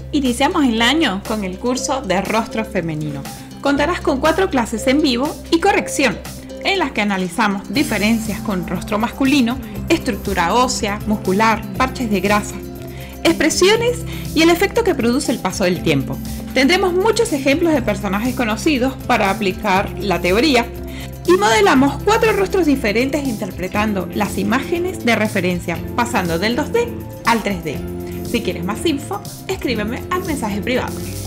Iniciamos el año con el curso de rostro femenino. Contarás con 4 clases en vivo y corrección, en las que analizamos diferencias con rostro masculino, estructura ósea, muscular, parches de grasa, expresiones y el efecto que produce el paso del tiempo. Tendremos muchos ejemplos de personajes conocidos para aplicar la teoría y modelamos 4 rostros diferentes interpretando las imágenes de referencia, pasando del 2D al 3D. Si quieres más info, escríbeme al mensaje privado.